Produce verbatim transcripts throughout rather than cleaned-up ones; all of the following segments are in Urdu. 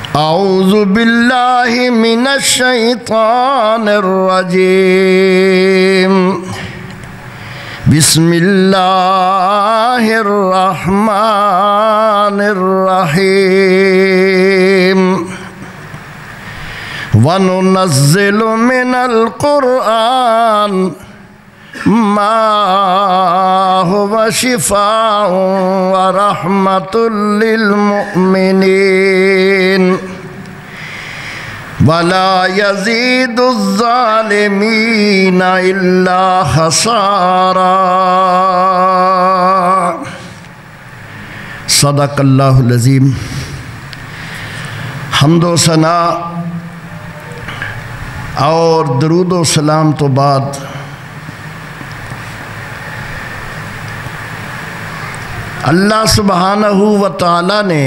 اعوذ باللہ من الشیطان الرجیم بسم اللہ الرحمن الرحیم وَنُنَزِّلُ مِنَ الْقُرْآنِ مَا هُوَ شِفَاءٌ وَرَحْمَةٌ لِّلْمُؤْمِنِينَ وَلَا يَزِيدُ الظَّالِمِينَ إِلَّا خَسَارًا۔ صدق اللہ العظیم۔ حمد و ثنا اور درود و سلام تو بعد اللہ سبحانہ و تعالی نے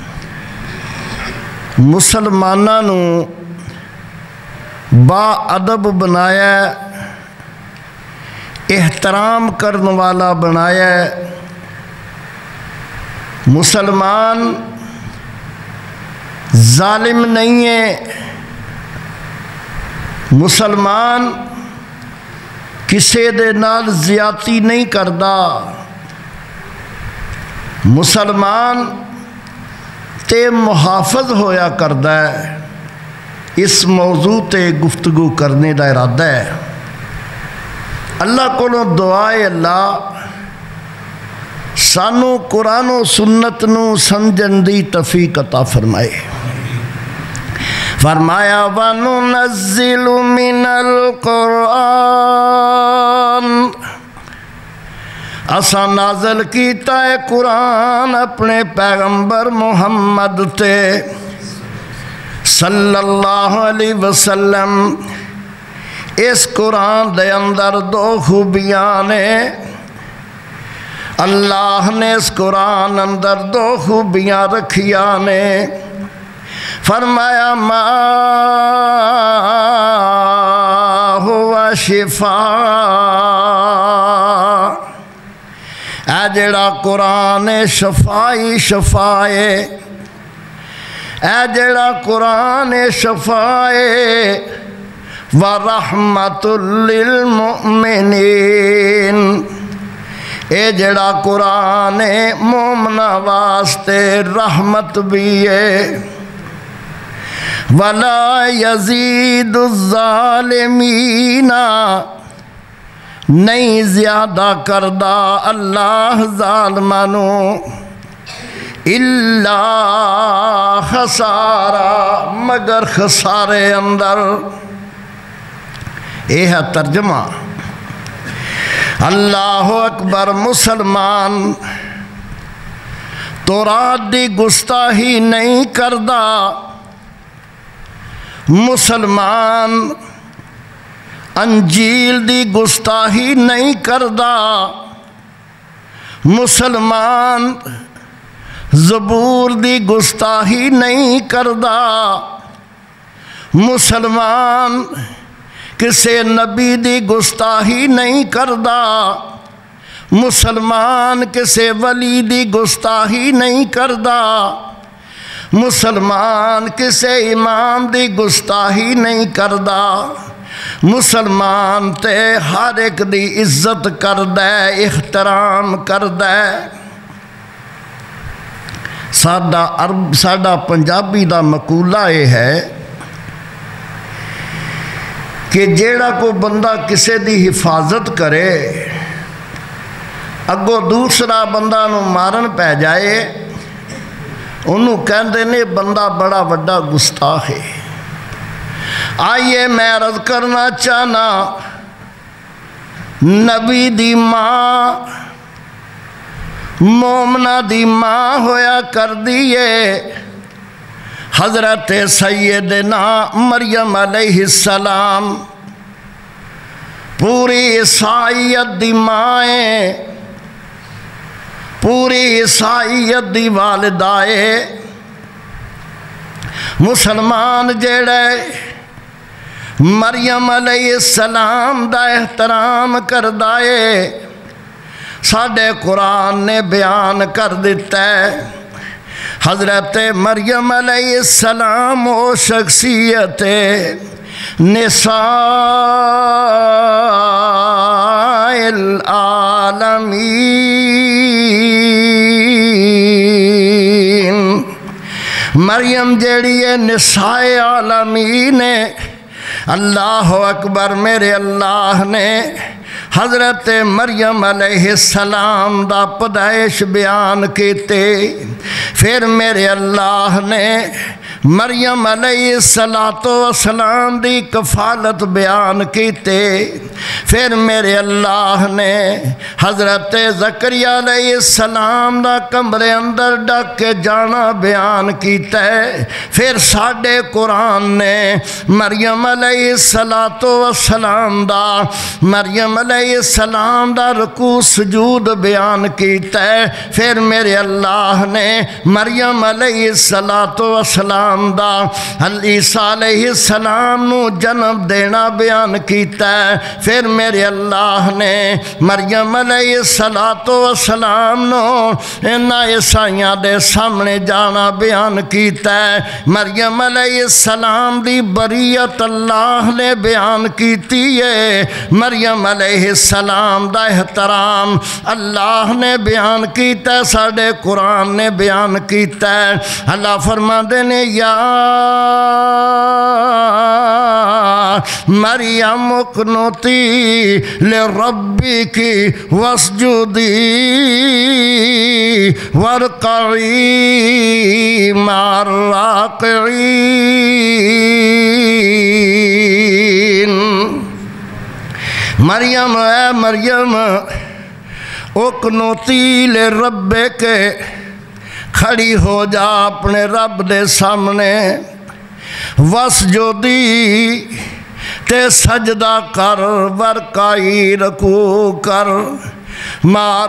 مسلمانوں نو با ادب بنایا، احترام کرنے والا بنایا۔ مسلمان ظالم نہیں ہے، مسلمان کسے دے نال زیادتی نہیں کردا، مسلمان تے محافظ ہویا کردا ہے۔ اس موضوع تے گفتگو کرنے دا ارادہ ہے۔ اللہ کو دعائے اللہ سانو قرآن و سنت نو سمجھن دی توفیق عطا فرمائے۔ فرمایا وَنُنَزِّلُ مِنَ الْقُرْآنِ، اساں نازل کیتا ہے قرآن اپنے پیغمبر محمد تے صلی اللہ علیہ وسلم۔ اس قرآن دے اندر دو خوبیاں نے، اللہ نے اس قرآن اندر دو خوبیاں رکھیاں نے۔ فرمایا ما ہوا شفاء، اے جڑا قرآن شفائی شفائے، اے جڑا قرآن شفائے ورحمۃ للمؤمنین، اے جڑا قرآن مومنا واسطے رحمت بھی ہے۔ وَلَا يَزِيدُ الظَّالِمِينَ، نہیں زیادہ کردہ اللہ ظالمانو اِلَّا خسارا، مگر خسارے اندر۔ یہ ہے ترجمہ۔ اللہ اکبر۔ مسلمان تورات دی گستاخی نہیں کردہ، مسلمان انجیل دی گستاخی نہیں کردہ، مسلمان زبور دی گستاخی نہیں کردہ، مسلمان کسے نبی دی گستاخی نہیں کردہ، مسلمان کسے ولی دی گستاخی نہیں کردہ، مسلمان کسے امام دی گستاخی نہیں کردہ، مسلمان تے ہر ایک دی عزت کردہ، احترام کردہ۔ ساڈا عرب ساڈا پنجابی دا مقولہ یہ ہے کہ جیڑا کو بندہ کسے دی حفاظت کرے، اگو دوسرا بندہ نو مارن پہ جائے، انہوں کہندے نے بندہ بڑا بڑا گستاخ ہے۔ آئیے میں عرض کرنا چاہنا، نبی دی ماں مومنہ دی ماں ہویا کر دیئے حضرت سیدنا مریم علیہ السلام، پوری عیسائیت دی مائیں، پوری عیسائیت دی والدائے۔ مسلمان جیڑے مریم علیہ السلام دا احترام کردائے، ساڈے قرآن نے بیان کر دیتا ہے حضرت مریم علیہ السلام و شخصیت نساء العالمین، مریم جیڑی ہے نساء عالمین ہے۔ اللہ اکبر، میرے اللہ نے حضرت مریم علیہ السلام دا پیدائش بیان کیتے، پھر میرے اللہ نے مریم علیہ السلام دی کفالت بیان کیتے، پھر میرے اللہ نے حضرت زکریا علیہ السلام دا کمرے اندر ڈک کے جانا بیان کیتا ہے، پھر ساڈے قرآن نے مریم علیہ السلام دا مریم علیہ السلام دا رکوع سجود بیان کیتا ہے، پھر میرے اللہ نے مریم علیہ السلام دا عیسیٰ علیہ السلام نو جنم دینا بیان کیتا ہے، پھر میرے اللہ نے مریم علیہ السلام نو انہاں عیسائیاں دے سامنے جانا بیان کیتا ہے، مریم علیہ السلام دی بریت اللہ نے بیان کیتی ہے، مریم علیہ السلام دا احترام اللہ نے بیان کیتا ہے، ساڑھے قرآن نے بیان کیتا ہے۔ اللہ فرماندے نے یا مریم اقنتی لربک واسجدی وارکعی مع الراکعین، مریم اے مریم اقنتی لربک، کھڑی ہو جا اپنے رب دے سامنے، واسجدی تے سجدہ کر، ورکائی رکوع کر، مع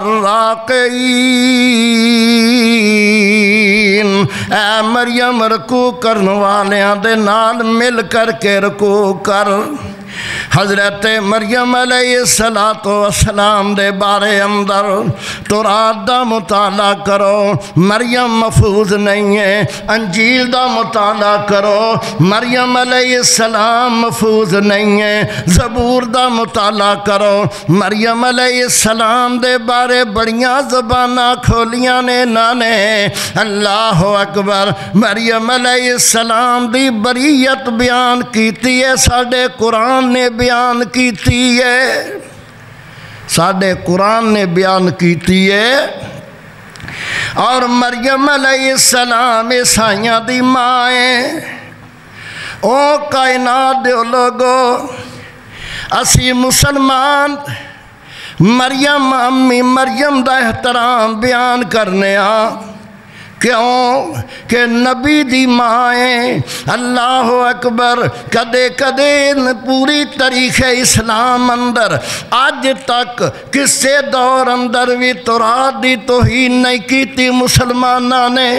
الراکعین، اے مریم رکوع کرن والیاں دے نال مل کر کے رکوع کر۔ حضرت مریم علیہ السلام دے بارے اندر تورات دا مطالعہ کرو، مریم محفوظ نہیں ہے، انجیل دا مطالعہ کرو، مریم علیہ السلام محفوظ نہیں ہے، زبور دا مطالعہ کرو، مریم علیہ السلام دے بارے بڑیاں زباناں کھولیاں نے نانے۔ اللہ اکبر، مریم علیہ السلام دی بریت بیان کیتی ہے، ساڑھے قرآن نے بیان کیتی ہے، ساڑھے قرآن نے بیان کیتی ہے۔ اور مریم علیہ السلام عیسائیاں دی ماں ہے۔ او کائنات دے لوگو، اسی مسلمان مریم امی مریم دا احترام بیان کرنے آ، کیوں کہ نبی دی ماں ہے۔ اللہ اکبر، کدے کدے پوری تاریخ اسلام اندر آج تک کسے دور اندر بھی تورات دی توہین نہیں کیتی مسلمانہ نے،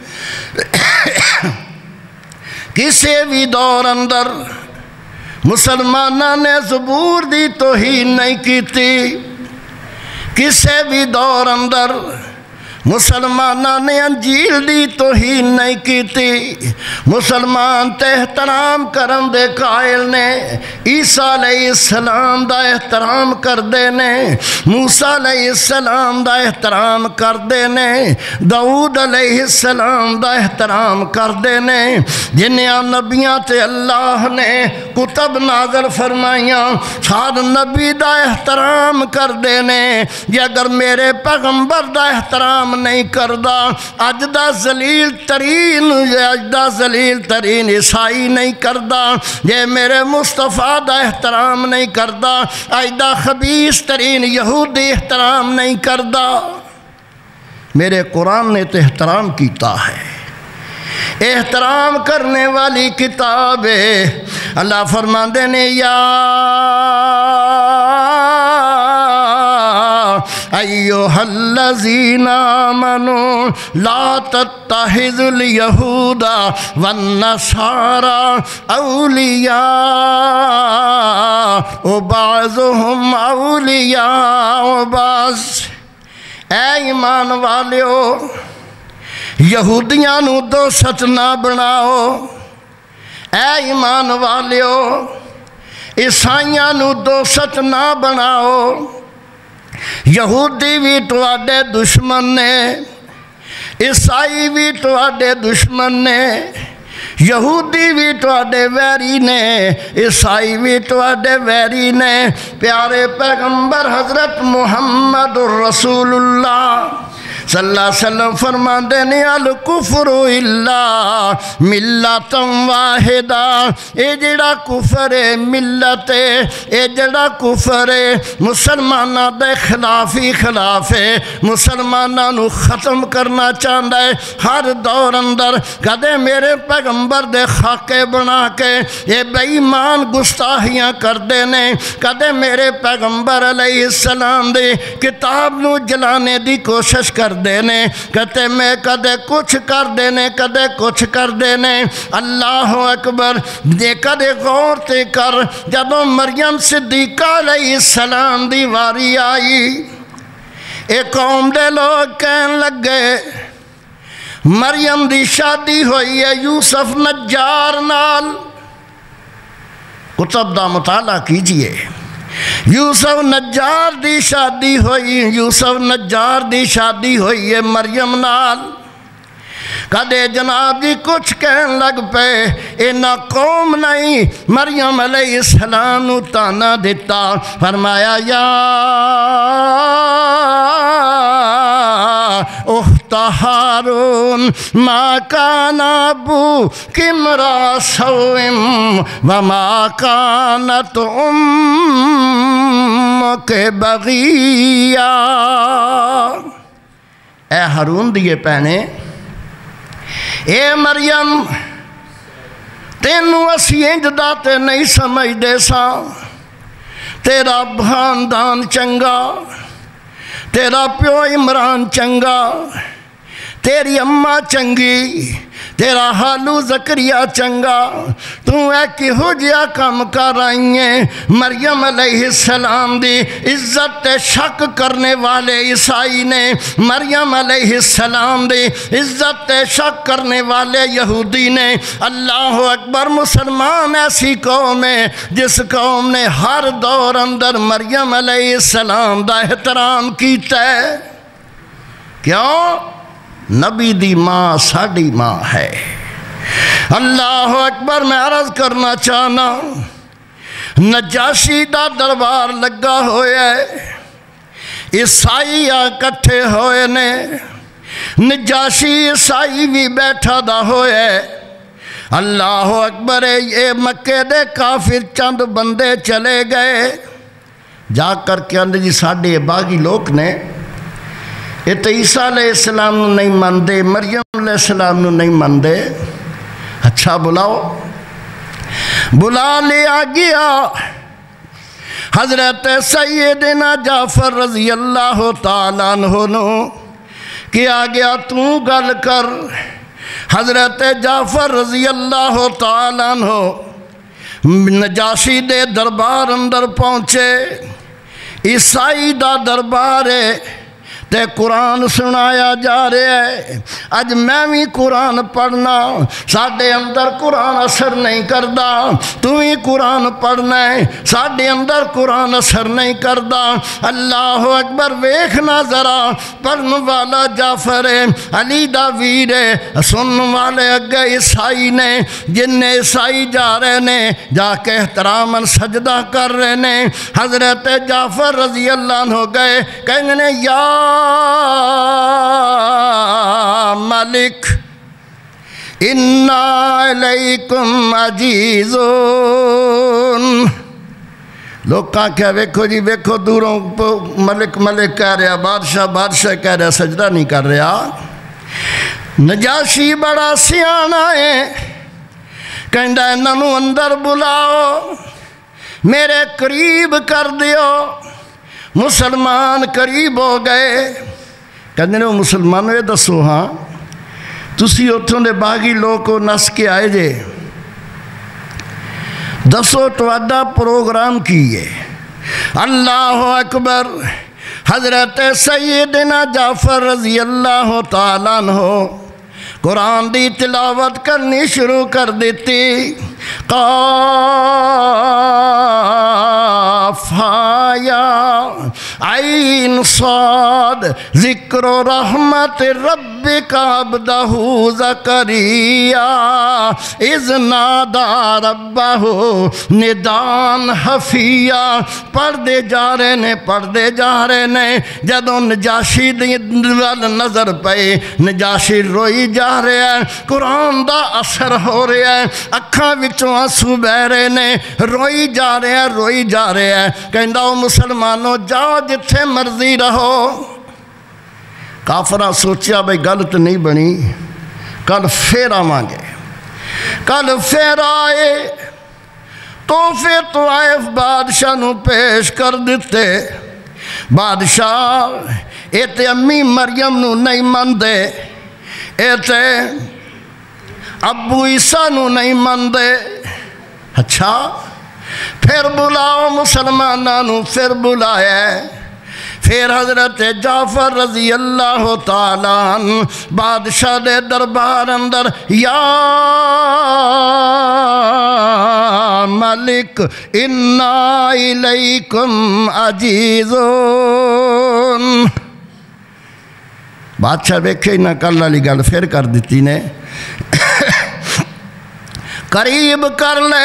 کسے بھی دور اندر مسلمانہ نے زبور دی توہین نہیں کیتی، کسے بھی دور اندر مسلمانہ نے انجیل دی توہین نہیں کیتی۔ مسلمان تے احترام کرن دے قائل نے، عیسیٰ علیہ السلام دا احترام کر دے نے، موسیٰ علیہ السلام دا احترام کر دے نے، داؤد علیہ السلام دا احترام کر دے نے، جنہاں نبیاں تے اللہ نے کتب نازل فرمائیاں، ہر نبی دا احترام کر دے نے۔ یہ اگر میرے پیغمبر دا احترام نہیں کردہ، اج دا ذلیل ترین اج دا ذلیل ترین عیسائی نہیں کردہ، یہ میرے مصطفیٰ دا احترام نہیں کردہ، اج دا خبیث ترین یہودی احترام نہیں کردہ۔ میرے قرآن نے تو احترام کیتا ہے، احترام کرنے والی کتاب ہے۔ اللہ فرماندے نے یا ایوہ الذین آمنوا لا تتخذوا اليہود والنصارى اولیاء وبعضهم اولیاء وبعض، اے ایمان والیو یہودیاں نو دوست نہ بناؤ، اے ایمان والیو عیسائیاں نو دوست نہ بناؤ، یہودی بھی تواڈے دشمن نے، عیسائی بھی تواڈے دشمن نے، یہودی بھی تواڈے ویری نے، عیسائی بھی تواڈے ویری نے۔ پیارے پیغمبر حضرت محمد الرسول اللہ صلی اللہ علیہ وسلم فرماندے نے الکفر الا ملت واحدہ، اے جڑا کفر ہے ملت ہے، اے جڑا کفر ہے مسلمانہ دے خلافی خلاف ہے، مسلمانہ نو ختم کرنا چاہتا ہے۔ ہر دور اندر کدے میرے پیغمبر دے خاکے بنا کے اے بے ایمان گستاہیاں کر دینے، کدے میرے پیغمبر علیہ السلام دے کتاب نو جلانے دی کوشش کر دینے، کہتے میں کدے کچھ کر دینے، کدے کچھ کر دینے۔ اللہ اکبر، دے کدے غور تے کر، جدوں مریم صدیقہ علیہ السلام دی واری آئی، ایک قوم دے لوگ کہن لگے مریم دی شادی ہوئی ہے یوسف نجار نال۔ کتب دا مطالعہ کیجئے، یوسف نجار دی شادی ہوئی، یوسف نجار دی شادی ہوئی ہے مریم نال۔ کدے جناب جی کچھ کہن لگ پے، اینا قوم نہیں مریم علیہ السلام نو تانا دیتا، فرمایا یا اخت ہارون ما کان ابوک امرا سوء وما کانت امک بغیا۔ اے ہارون دیے پہنے، اے مریم تینوں اسی انج داتے نہیں سمجھ دے سا، تیرا بھاندان چنگا، تیرا پیو عمران چنگا، تیری اماں چنگی، تیرا حالو زکریہ چنگا، تو اے کی ہو جیا کم کر آئی ہیں۔ مریم علیہ السلام دی عزت شک کرنے والے عیسائی نے، مریم علیہ السلام دی عزت شک کرنے والے یہودی نے۔ اللہ اکبر، مسلمان ایسی قوم ہے جس قوم نے ہر دور اندر مریم علیہ السلام دا احترام کیتا ہے۔ کیوں؟ نبی دی ماں ساڑی ماں ہے۔ اللہ اکبر، میں عرض کرنا چاہنا، نجاشی دا دربار لگا ہویا ہے، عیسائی اکٹھے ہوئے نے، نجاشی عیسائی بھی بیٹھا دا ہویا ہے۔ اللہ اکبر، یہ مکے دے کافر چند بندے چلے گئے، جا کر کے اندر جی ساڑھے باغی لوگ نے یہ تو عیسیٰ علیہ السلام نو نہیں مندے، مریم علیہ السلام نو نہیں مندے، اچھا بلاؤ۔ بلا لیا گیا حضرت سیدنا جعفر رضی اللہ تعالیٰ عنہ نو، کیا گیا تو گل کر۔ حضرت جعفر رضی اللہ تعالیٰ عنہ نجاشی دے دربار اندر پہنچے، عیسائی دا دربار ہے تے قرآن سنایا جا رہا ہے۔ اج میں بھی قرآن پڑھنا، ساڑھے اندر قرآن اثر نہیں کردا، تو ہی قرآن پڑھنا ہے، ساڑھے اندر قرآن اثر نہیں کردا۔ اللہ اکبر، ویکھنا ذرا، پڑھن والا جعفر ہے، علی دا ویر ہے، سنن والے اگے عیسائی نے، جن نے عیسائی جا رہے نے، جا کے احتراماً سجدہ کر رہے نے۔ حضرت جعفر رضی اللہ عنہ گئے، کہیں گے یا ملک انا علیکم عزیزون۔ لوگ کہا کیا ویکھو جی ویکھو دوروں ملک ملک کہہ رہا، بادشاہ بادشاہ کہہ رہا، سجدہ نہیں کر رہا۔ نجاشی بڑا سیانا ہے، کہندہ انہوں اندر بلاؤ، میرے قریب کر دیو۔ مسلمان قریب ہو گئے، کہندے نے وہ مسلمانوں یہ دسو ہاں تسی اتھوں دے باغی لوگ کو نس کے آئے جے، دسو تواڈا پروگرام کیے۔ اللہ اکبر، حضرت سیدنا جعفر رضی اللہ تعالیٰ عنہ قرآن دی تلاوت کرنی شروع کر دیتی قاف یا عین صاد ذکر رحمت ربک عبدہ زکریا اذ نادا ربہ ندان حفیا پڑھ دے جا رہے نے پڑھ دے جا رہے نے جدوں نجاشی دی وال نظر پئے نجاشی روئی جا رہے ہیں قرآن دا اثر ہو رہا ہے اکھاں وچوں آنسو بہ رہے نے روئی جا رہے ہیں روئی جا رہے ہیں کہندا او مسلمانوں جاؤ جتھے مرضی رہو کافرہ سوچیا بھئی غلط نہیں بنی کل پھر آواں گے کل پھر آئے تحفے طائف بادشاہ نو پیش کر دیتے بادشاہ اے تے امی مریم نو نہیں مندے اے تے ابو عیسیٰ نو نہیں مندے اچھا پھر بلاؤ مسلمانہ نو پھر بلایا پھر حضرت جعفر رضی اللہ تعالیٰ عنہ بادشاہ دے دربار اندر یا ملک انا الیکم عزیزون بادشاہ ویکھے نہ کل والی گل پھر کر دیتی نے قریب کر لے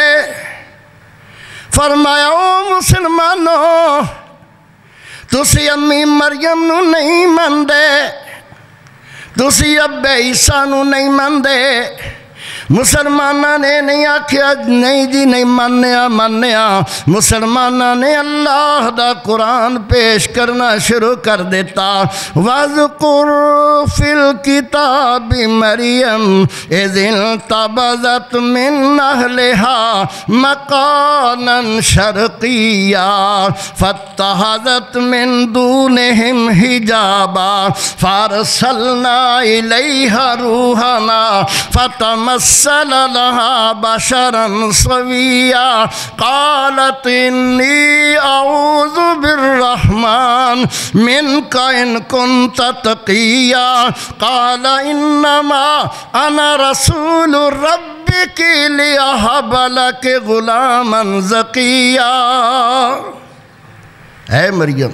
فرمایا او مسلمانوں تسی امی مریم نو نہیں مندے تسی ابے عیسیٰ نو نہیں مندے مسلمانہ نے نہیں آکھیا نہیں جی نہیں منیا منیا مسلمانہ نے اللہ دا قرآن پیش کرنا شروع کر دیتا وَذْكُرْ فِي الْكِتَابِ مَرْيَمَ اِذِ انْتَبَذَتْ مِنْ أَهْلِهَا مَكَانًا شَرْقِيًّا فَاتَّخَذَتْ مِنْ دُونِهِمْ حِجَابًا فَأَرْسَلْنَا إِلَيْهَا رُوحَنَا فَتَمَسَّلَ لها بشرا سويا قالت إني أعوذ بالرحمن منك إن كنت تقيا قال إنما أنا رسول ربك لأهب لك غلاما زكيا اے مریم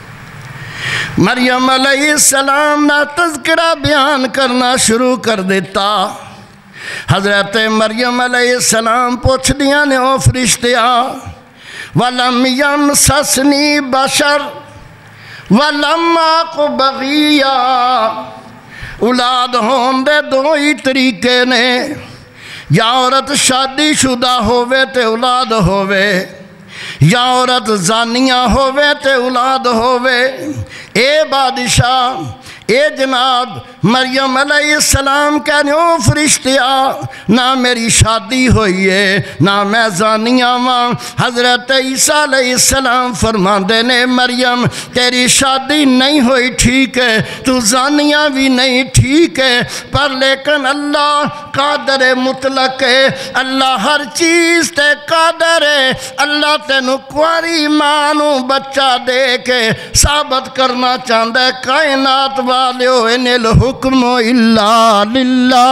مریم علیہ السلام نا تذکرہ بیان کرنا شروع کر دیتا حضرت مریم علیہ السلام پوچھ دیا نے او فرشتیاں وَلَمْ يَمْسَسْنِي بَشَرْ وَلَمْ آقُ بَغِيًّا اولاد ہون دے دو ہی طریقے نے یا عورت شادی شدہ ہووے تے اولاد ہووے یا عورت زانیہ ہووے تے اولاد ہووے اے بادشاہ اے جناب مریم علیہ السلام کہنے او فرشتیا نہ میری شادی ہوئی ہے نہ میں زانیہ ماں حضرت عیسیٰ علیہ السلام فرماندے نے مریم تیری شادی نہیں ہوئی ٹھیک ہے تو زانیہ بھی نہیں ٹھیک ہے پر لیکن اللہ قادر مطلق ہے اللہ ہر چیز تے قادر ہے اللہ تینو کواری مانو بچہ دے کے ثابت کرنا چاہتا ہے کائنات والیو ان الحکم الا للہ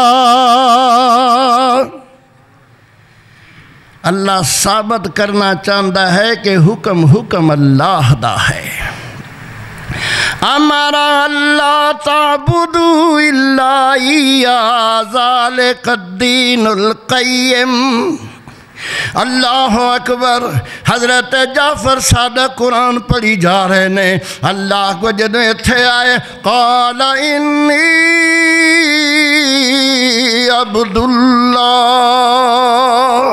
اللہ ثابت کرنا چاہتا ہے کہ حکم حکم اللہ دا ہے امرا اللہ تعبدو الا ایہا ذالک الدین القیم اللہ اکبر حضرت جعفر صادق قرآن پڑھی جا رہے نے اللہ کو جدو اتھے آئے قال انی عبداللہ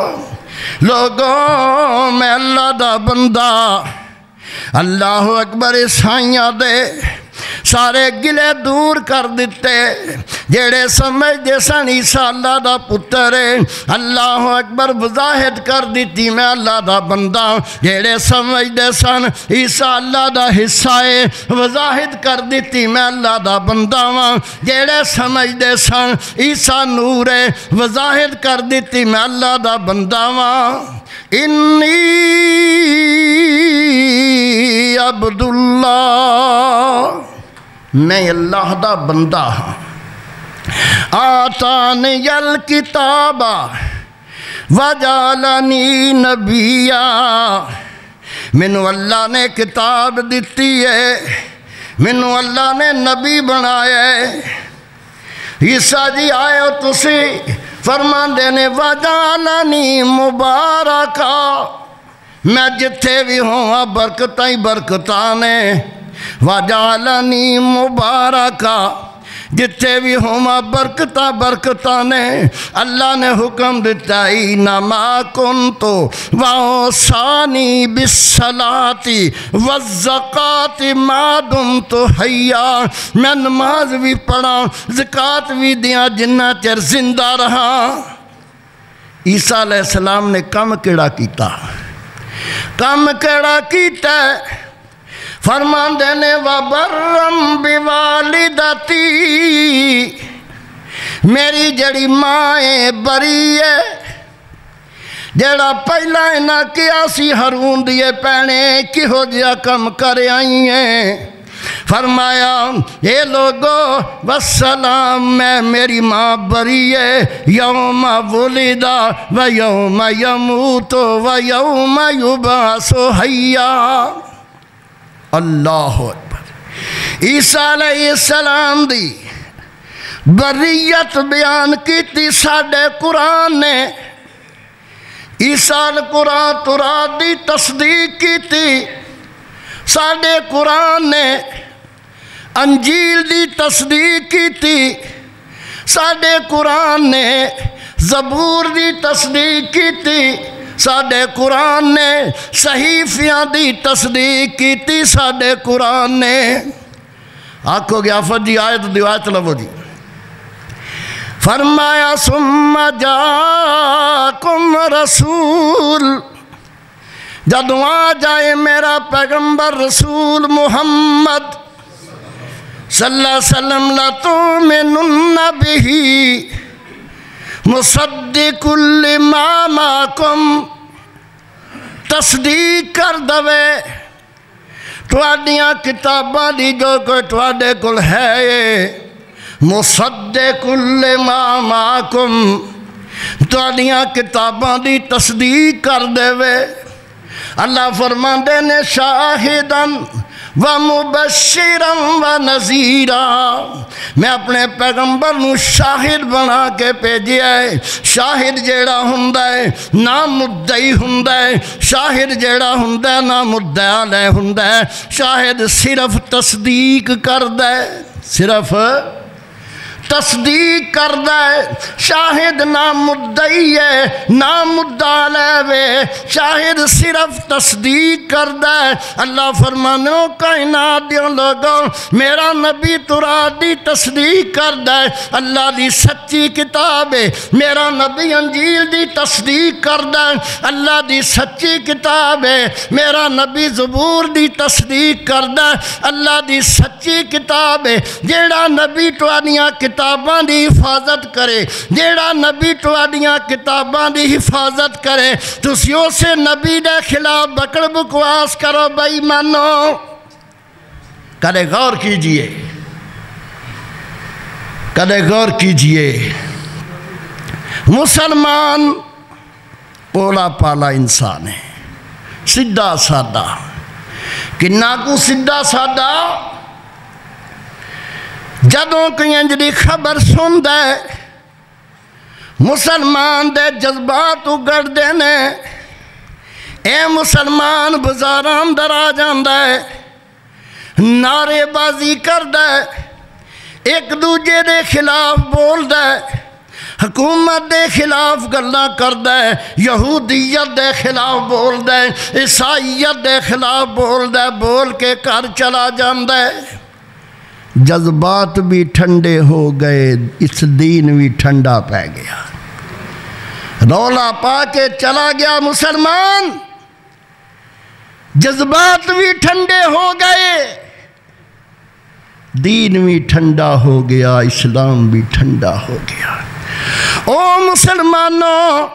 لوگوں میں اللہ دا بندہ اللہ اکبر عیسائیاں دے سارے گلے دور کر دیتے جیڑے سمجھ دے سن عیسیٰ اللہ دا پتر ہے اللہ اکبر وضاحت کر دیتی میں اللہ دا بندہ جیڑے سمجھ دے سن عیسیٰ اللہ دا حصہ ہے وضاحت کر دیتی میں اللہ دا بندہ ہاں جیڑے سمجھ دے سن عیسیٰ نور ہے وضاحت کر دیتی میں اللہ دا بندہ ہاں انی عبداللہ میں اللہ دا بندہ ہاں آتانی الکتاب وجعلنی نبیا، مینوں اللہ نے کتاب دیتی ہے، مینوں اللہ نے نبی بنایا ہے۔ عیسیٰ جی آئے ہو تسی فرمان دینے وجعلنی مبارکا، میں جتھے بھی ہوں برکتاں ہی برکتاں نے، وجعلنی مبارکا، جتھے بھی ہوں برکتاں برکتاں نے۔ اللہ نے حکم دیتا اینما کنت واوصانی بالصلاۃ والزکاۃ ما دمت حیا، میں نماز بھی پڑھا زکوٰۃ بھی دیاں جنہ چر زندہ رہا۔ عیسیٰ علیہ السلام نے کم کیڑا کیتا، کم کیڑا کیتا ہے؟ فرمان دینے وَبَرَّمْ بِوَالِدَتِي، میری جڑی ماں بری ہے، جڑا پہلا نہ کیا سی ہارون دیے پینے کہو جیا کم کر آئی ہیں۔ فرمایا اے لوگو والسلام، میں میری ماں بری ہے، یوم ولدا و یوم یموت و یوم یبعث حیا۔ اللہ اکبر۔ عیسیٰ علیہ السلام دی بریت بیان کیتی ساڈے قرآن نے، عیسیٰ قرآن تورات دی تصدیق کیتی ساڈے قرآن نے، انجیل دی تصدیق کیتی ساڈے قرآن نے، زبور دی تصدیق کیتی ساڈے قرآن نے، صحیفیاں دی تصدیق کیتی ساڈے قرآن نے۔ آکھو گیا آفت جی آیت دی آیت لبو جی۔ فرمایا ثم جاکم رسول، جدوں آ جائے میرا پیغمبر رسول محمد صلی اللہ علیہ وسلم، لَتُؤْمِنُنَّ بِهِ مصدق لما معکم، تصدیق کر دوے تواڈیاں کتاباں دی جو کوئی تواڈے کول ہے، مصدق لما معکم، تواڈیاں کتاباں دی تصدیق کر دوے۔ اللہ فرماندے نے شاہدن وَمُبَشِّرًا وَنَذِيرًا، میں اپنے پیغمبر نو شاہد بنا کے بھیجیا ہے۔ شاہد جیڑا ہوندا ہے نہ مدعی ہوندا ہے، شاہد جیڑا ہوندا ہے نہ مدعا علیہ ہوندا ہے، شاہد صرف تصدیق کردا ہے، صرف تصدیق کردہ ہے۔ شاہد نہ مدعی ہے نہ مدعا علیہ، شاہد صرف تصدیق کردہ ہے۔ اللہ فرمانے کائنات دیوں لوگوں میرا نبی تورات دی تصدیق کردہ ہے، اللہ دی سچی کتاب ہے، میرا نبی انجیل دی تصدیق کردہ ہے، اللہ دی سچی کتاب ہے، میرا نبی زبور دی تصدیق کردہ ہے، اللہ دی سچی کتاب ہے۔ جیڑا نبی تواڈیاں کتاباں دی حفاظت کرے، جیڑا نبی تواڈیاں کتاباں دی حفاظت کرے، تسی اسے نبی دے خلاف بکڑ بکواس کرو بھائی مانو۔ کدے غور کیجئے، کدے غور کیجئے، مسلمان پولا پالا انسان ہے، سیدھا سادہ، کنا کو سیدھا سادہ، جدوں کوئی انجلی خبر سن دے مسلمان دے جذبات اگڑ دینے، اے مسلمان بزاراں اندر آ جاندا ہے، نعرے بازی کر دے، ایک دوجے دے خلاف بول دے، حکومت دے خلاف گلاں کر دے، یہودیت دے خلاف بول دے، عیسائیت دے خلاف بول دے، بول کے گھر چلا جاندا ہے۔ جذبات بھی ٹھنڈے ہو گئے، اس دین بھی ٹھنڈا پہ گیا، رولا پا کے چلا گیا مسلمان، جذبات بھی ٹھنڈے ہو گئے، دین بھی ٹھنڈا ہو گیا، اسلام بھی ٹھنڈا ہو گیا۔ او مسلمانوں،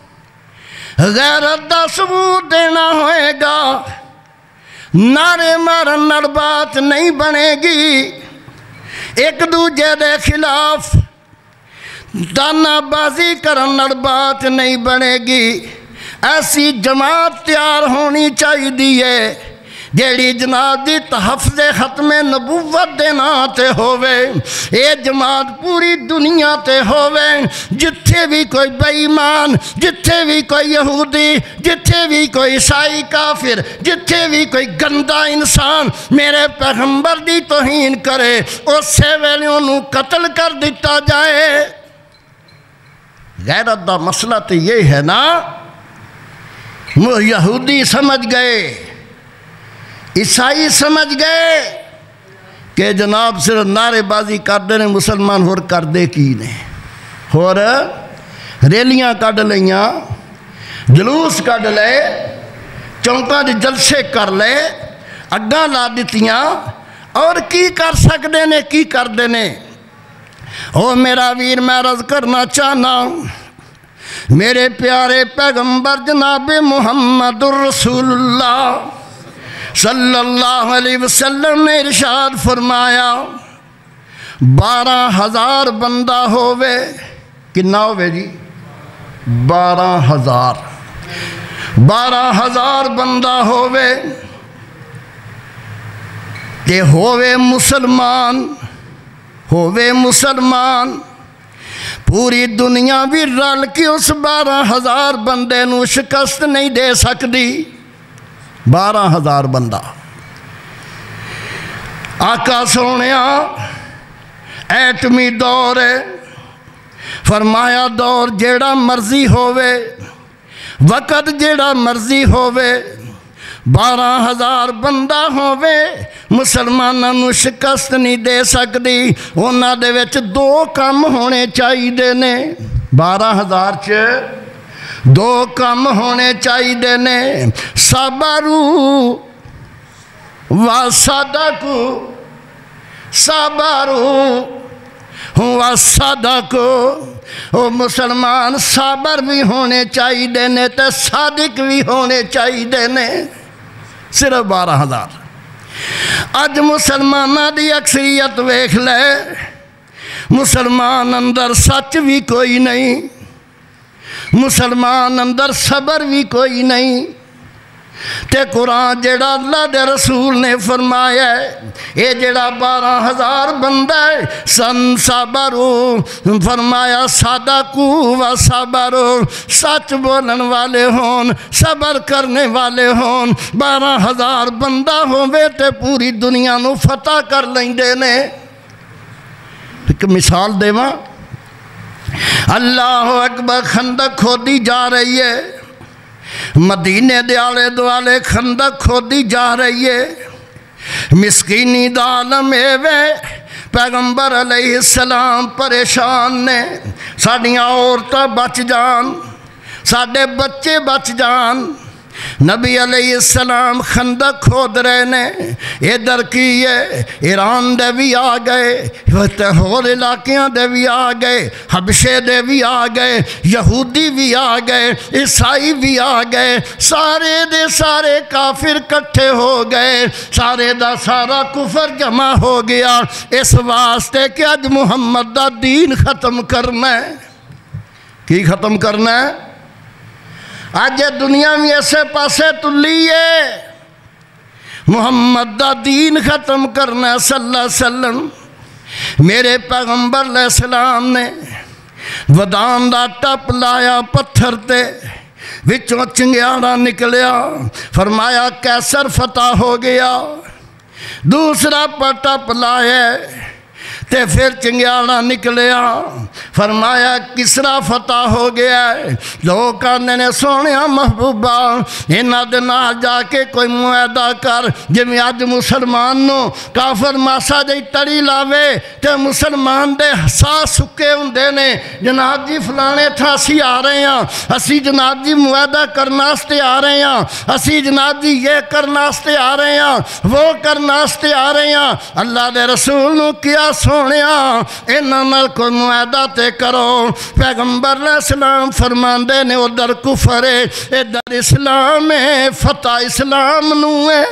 غیرت دا ثبوت دینا ہوئے گا، نعرے مارن نال بات نہیں بنے گی، ایک دوجے دے خلاف دانا بازی کرن نال بات نہیں بنے گی، ایسی جماعت تیار ہونی چاہیے جیڑی جناب دی تحفظ ختم نبوت دے نا تے ہووے، اے جماعت پوری دنیا تے ہووے، جتھے بھی کوئی بے ایمان، جتھے بھی کوئی یہودی، جتھے بھی کوئی عیسائی کافر، جتھے بھی کوئی گندا انسان میرے پیغمبر دی توہین کرے، اسے ویلے انہوں قتل کر دیتا جائے۔ غیرت دا مسئلہ تو یہ ہے نا، یہودی سمجھ گئے، عیسائی سمجھ گئے کہ جناب صرف نعرے بازی کر دے مسلمان ہور کر دے کی نے، اور ریلیاں کڈ لیاں، جلوس کڈ لے، چونکاں دے جلسے کر لے، اگاں لا دتیاں، اور کی کر سکدے نے کی کر دے نے۔ او میرا ویر میں عرض کرنا چاہنا، میرے پیارے پیغمبر جناب محمد الرسول اللہ صلی اللہ علیہ وسلم نے ارشاد فرمایا، بارہ ہزار بندہ ہووے، کنا ہووے جی؟ بارہ ہزار بارہ ہزار بندہ ہووے تے ہووے مسلمان، ہووے مسلمان، پوری دنیا بھی رل کے اس بارہ ہزار بندے نو شکست نہیں دے سکتی۔ بارہ ہزار بندہ، آقا سونیا ایٹمی دور ہے، فرمایا دور جیڑا مرضی ہووے، وقت جیڑا مرضی ہووے، بارہ ہزار بندہ ہووے، مسلمانوں نو شکست نہیں دے سکتی۔ انہاں دے وچ دو کام ہونے چاہیے نے، بارہ ہزار چ دو کام ہونے چاہیے نے، صبرو و صدقو، صبرو و صدقو، او مسلمان صبر بھی ہونے چاہیے نے تے صادق بھی ہونے چاہیے نے۔ صرف بارہ ہزار، اج مسلمانہ دی اکثریت ویکھ لے، مسلمان اندر سچ بھی کوئی نہیں، مسلمان اندر صبر بھی کوئی نہیں، تے قرآن جیڑا اللہ دے رسول نے فرمایا ہے، اے جیڑا بارہ ہزار بندہ ہے، سن صبرو، فرمایا صدقو و صبرو، سچ بولن والے ہون، صبر کرنے والے ہون، بارہ ہزار بندہ ہووے تے پوری دنیا نو فتح کر لیندے نے۔ ایک مثال دیواں، اللہ اکبر، خندق کھودی جا رہی ہے، مدینے دے آلے دوالے خندق کھودی جا رہی ہے، مسکینی دا عالم ایوے، پیغمبر علیہ السلام پریشان نے، ساڑیاں عورتاں بچ جان، ساڑے بچے بچ جان، نبی علیہ السلام خندق کھود رہے نے، ادھر کی ہے ایران دے بھی آ گئے، ہور علاقیاں دے بھی آ گئے، حبشے دے بھی آ گئے، یہودی بھی آ گئے، عیسائی بھی آ گئے، سارے دے سارے کافر کٹھے ہو گئے، سارے دا سارا کفر جمع ہو گیا، اس واسطے کہ اج محمد دا دین ختم کرنا ہے۔ کی ختم کرنا ہے؟ آج دنیا میں ایسے پاسے تلی ہے، محمد دا دین ختم کرنا ہے صلی اللہ علیہ وسلم۔ میرے پیغمبر علیہ السلام نے ودان دا ٹپ لایا پتھر تے، وچوں چنگیاڑا نکلیا، فرمایا کیسر فتح ہو گیا، دوسرا ٹپ لایا تے پھر چنگیاڑا نکلیا، فرمایا کسرا فتح ہو گیا ہے۔ لوگ کہنے نے سونیا محبوبہ انہاں دے نال جا کے کوئی معاہدہ کر، جویں اج مسلمان نو کافر ماسا جی تڑی لاوے تے مسلمان دے سا سکے ہوندے نے، جناب جی فلانے تھا اسی آ رہے ہیں، اسی جناب جی معاہدہ کرناستے آ رہے ہیں، اسی جناب جی یہ کرناستے آ رہے ہیں، وہ کرناستے آ رہے ہیں۔ اللہ دے رسول نو کیا سونیا انہاں نال کوئی معاہدہ تے کرو، پیغمبر علیہ السلام فرماندے نے ادھر کفر ہے ادھر اسلام ہے، فتح اسلام نو ہے،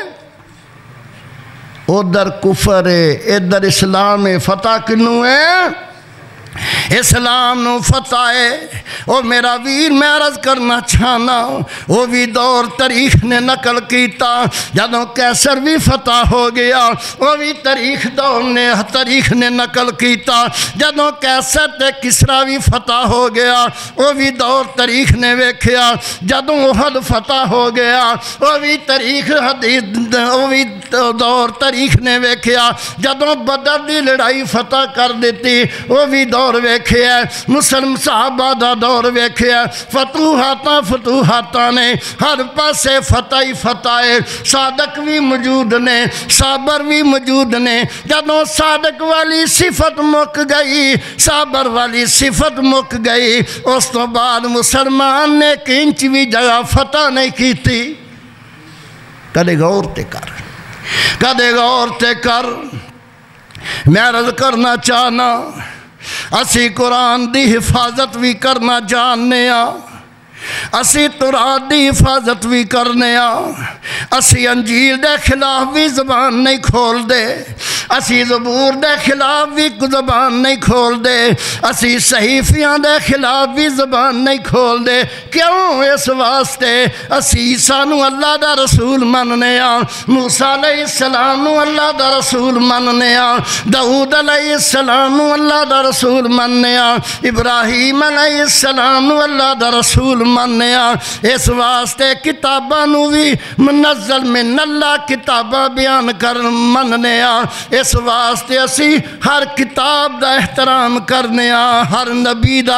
ادھر کفر ہے ادھر اسلام ہے، فتح کنو ہے؟ اسلام نو فتح ہے او میرا ویر میں عرض کرنا چاہنا وہ بھی دور تاریخ نے نقل کیتا جدوں کیسر بھی فتح ہو گیا وہ بھی تاریخ دور نے تاریخ نے نقل کیتا جدوں کیسر تے کسرا بھی فتح ہو گیا وہ بھی دور تاریخ نے ویکھیا جدوں احد فتح ہو گیا وہ بھی تاریخ حدیث وہ بھی دور تاریخ نے ویکھیا جدوں بدر دی لڑائی فتح کر دیتی وہ بھی دور ویکھیا مسلم صحابہ دا دور ویکھیا فتوحاتاں فتوحاتاں نے ہر پاسے فتح ہی فتح ہے صادق بھی موجود نے صابر بھی موجود نے جدوں صادق والی صفت مک گئی صابر والی صفت مک گئی اس تو بعد مسلمان نے کنچ بھی جگہ فتح نہیں کیتی کدے غور تے کر کدے غور تے کر میں عرض کرنا چاہنا اسی قرآن دی حفاظت بھی کرنا جاننے آ اسی تورات دی حفاظت بھی کرنے آ اسی انجیل دے خلاف بھی زبان نہیں کھول دے اسی زبور دے خلاف بھی زبان نہیں کھول دے اسی صحیفیاں دے خلاف بھی زبان نہیں کھول دے کیوں اس واسطے اسی عیسیٰ نو اللہ دا رسول مننے آ موسیٰ علیہ السلام نو اللہ دا رسول مننے آ داؤد علیہ السلام نو اللہ دا رسول مننے آ ابراہیم علیہ السلام نو اللہ دا رسول مننے آ اس واسطے کتاباں نو بھی منزل من اللہ کتاباں بیان کر مننے آ اس واسطے اسی ہر کتاب دا احترام کرنے آ ہر نبی دا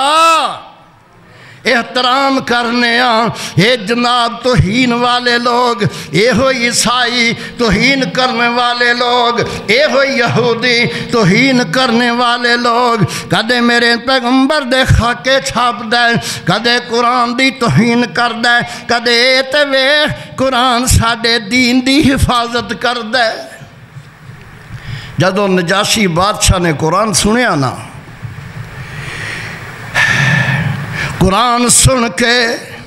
احترام کرنے آ اے جناب توہین والے لوگ اے ہو عیسائی توہین کرنے والے لوگ اے ہو یہودی توہین کرنے والے لوگ کدے میرے پیغمبر دے خاکے چھاپ دے کدے قرآن دی توہین کر دے کدے تے وے قرآن ساڑے دین دی حفاظت کر دے جدو نجاشی بادشاہ نے قرآن سنیا نا قرآن سن کے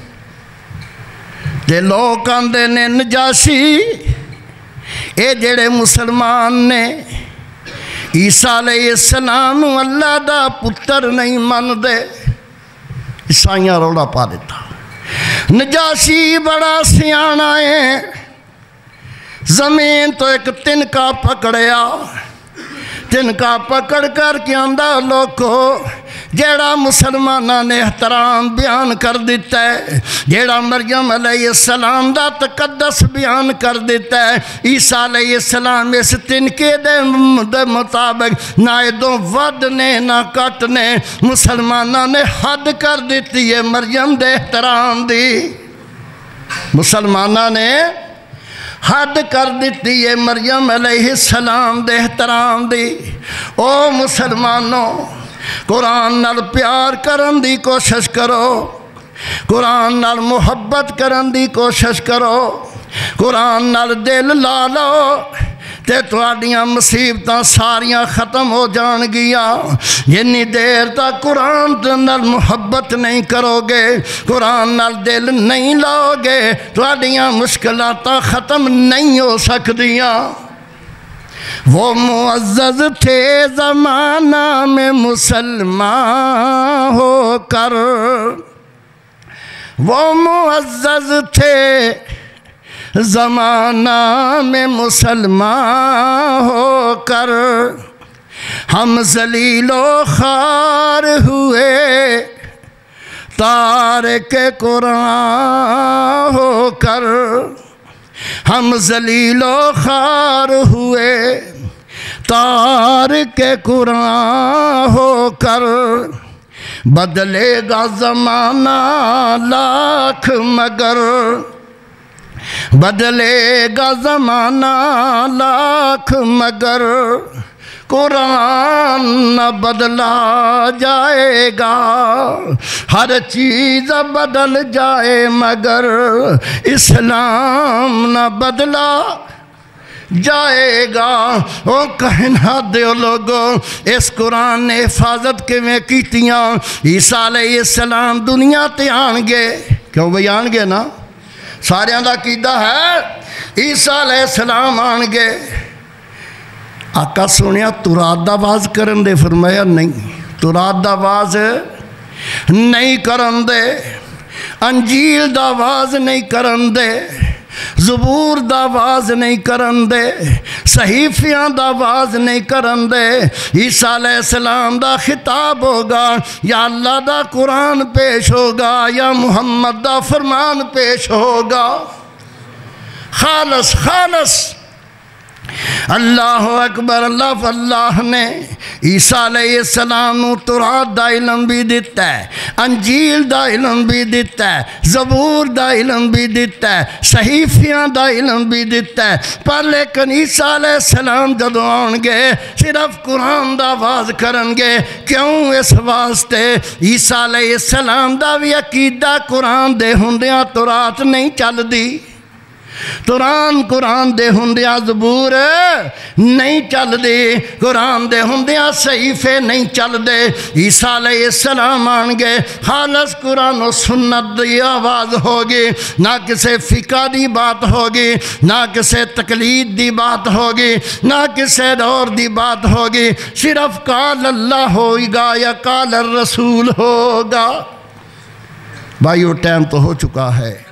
تے لوگ آندے نے نجاشی اے جڑے مسلمان نے عیسیٰ علیہ السلام اللہ دا پتر نہیں من دے عیسائیاں روڑا پا دیتا نجاشی بڑا سیانا ہے زمین تو ایک تنکا پکڑیا تنکا پکڑ کر کے آندہ لوگو جیڑا مسلمانہ نے احترام بیان کر دیتا ہے جیڑا مریم علیہ السلام دا تقدس بیان کر دیتا ہے عیسیٰ علیہ السلام اس تنکے دے مطابق نہ ادوں ود نے نہ کٹ نے مسلمانہ نے حد کر دیتی ہے مریم دے احترام دی مسلمانہ نے حد کر دیتی ہے مریم علیہ السلام دے احترام دی او مسلمانوں قرآن نال پیار کرن دی کوشش کرو قرآن نال محبت کرن دی کوشش کرو قرآن نال دل لا لو تے تواڈیاں مصیبتاں ساریاں ختم ہو جان گیا جنی دیر تک قرآن نال محبت نہیں کرو گے قرآن نال دل نہیں لاؤ گے تواڈیاں مشکلاتاں ختم نہیں ہو سکدیاں وہ معزز تھے زمانہ میں مسلمان ہو کر وہ معزز تھے زمانہ میں مسلمان ہو کر ہم ذلیل و خوار ہوئے تارک قرآن ہو کر ہم ذلیل و خوار ہوئے تارک قرآن ہو کر بدلے گا زمانہ لاکھ مگر بدلے گا زمانہ لاکھ مگر قرآن نہ بدلا جائے گا ہر چیز بدل جائے مگر اسلام نہ بدلا جائے گا او کہنا دیو لوگو اس قرآن نے حفاظت کے میں کیتیاں عیسیٰ علیہ السلام دنیا تے آن گے کیوں بھئی آن گے نا سارے اندہ قیدہ ہے عیسیٰ علیہ السلام آن گے آقا سنیا تورات دا باز کرن دے فرمایا نہیں تورات دا آواز نہیں کرن دے، انجیل دا آواز نہیں کرن دے، زبور دا آواز نہیں کرن دے، صحیفیاں دا آواز نہیں کرن دے۔ عیسیٰ علیہ السلام دا خطاب ہوگا، یا اللہ دا قرآن پیش ہوگا، یا محمد دا فرمان پیش ہوگا، خالص خالص۔ اللہ اکبر۔ اللہ اللہ نے عیسیٰ علیہ السلام نو تورات دا علم بھی دیتا ہے، انجیل دا علم بھی دیتا ہے، زبور دا علم بھی دیتا ہے، صحیفیاں دا علم بھی دیتا ہے، پر لیکن عیسیٰ علیہ السلام جدو آن گے صرف قرآن دا آواز کرن گے۔ کیوں؟ اس واسطے عیسیٰ علیہ السلام دا بھی عقیدہ قرآن دے ہوندیاں تورات نہیں چل دی، قرآن قرآن دے ہوندیاں زبور نہیں چل دے، قرآن دے ہوندیاں صحیفے نہیں چل دے۔ عیسیٰ علیہ السلام آن گے، خالص قرآن و سنت دی آواز ہوگی، نہ کسے فقہ دی بات ہوگی، نہ کسے تقلید دی بات ہوگی، نہ کسے دور دی بات ہوگی، صرف قال اللہ ہوگا یا قال الرسول ہوگا۔ بھائیو ٹائم تو ہو چکا ہے۔